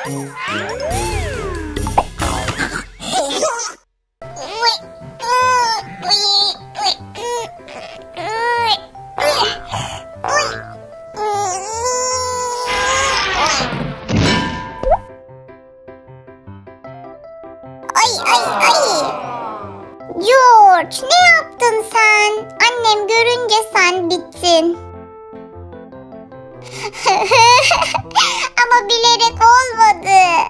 George, ne yaptın sen? Annem görünce sen bittin. Ama bilerek olmadı.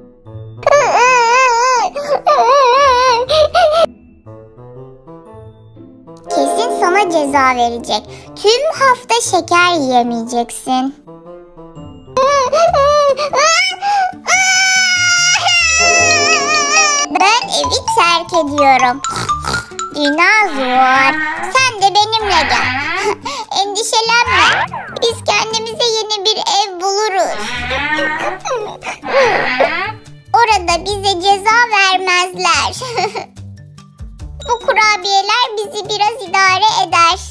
Kesin sana ceza verecek. Tüm hafta şeker yiyemeyeceksin. Ben evi terk ediyorum. Dinozor, sen de benimle gel. Endişelenme. Biz kendimize yeni bir ev buluruz. Orada bize ceza vermezler. Bu kurabiyeler bizi biraz idare eder.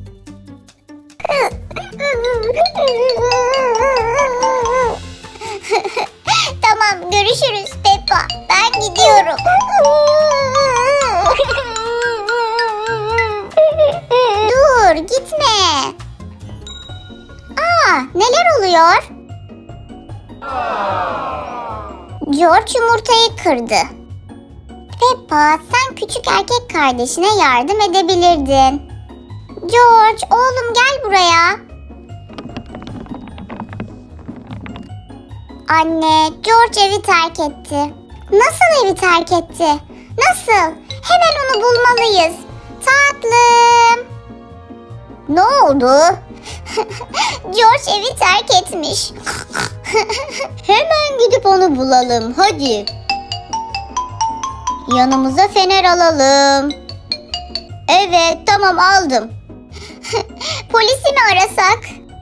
Tamam, görüşürüz Peppa. Ben gidiyorum. Dur, gitme. Neler oluyor? George yumurtayı kırdı. Peppa, sen küçük erkek kardeşine yardım edebilirdin. George, oğlum gel buraya. Anne, George evi terk etti. Nasıl evi terk etti? Nasıl? Hemen onu bulmalıyız. Tatlım. Ne oldu? George evi terk etmiş. Hemen gidip onu bulalım. Hadi. Yanımıza fener alalım. Evet, tamam, aldım. Polisi mi arasak?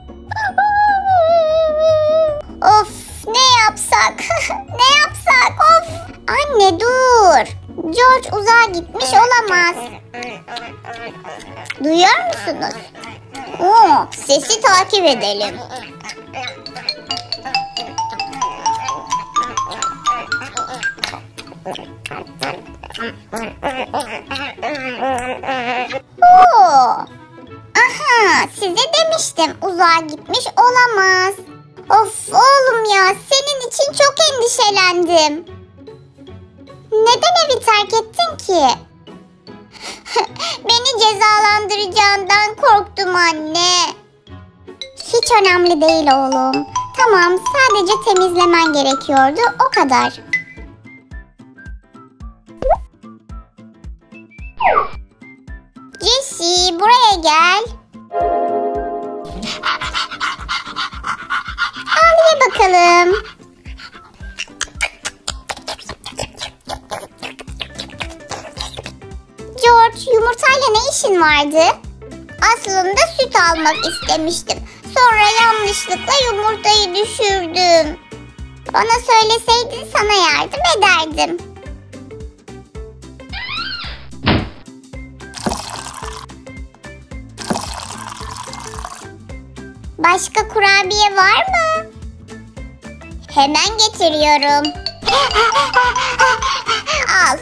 Of, ne yapsak? Ne yapsak? Of. Anne dur. George uzağa gitmiş olamaz. Duyuyor musunuz? Sesi takip edelim. Aha, size demiştim, uzağa gitmiş olamaz. Of oğlum ya, senin için çok endişelendim. Neden evi terk ettin ki? Beni cezalandıracağından korktum anne. Hiç önemli değil oğlum. Tamam, sadece temizlemen gerekiyordu, o kadar. Jessie, buraya gel. Al ye bakalım. George, yumurtayla ne işin vardı? Aslında süt almak istemiştim. Sonra yanlışlıkla yumurtayı düşürdüm. Bana söyleseydin sana yardım ederdim. Başka kurabiye var mı? Hemen getiriyorum. Al.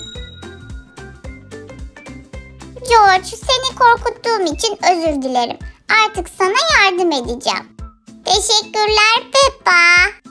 George, seni korkuttuğum için özür dilerim. Artık sana yardım edeceğim. Teşekkürler Peppa.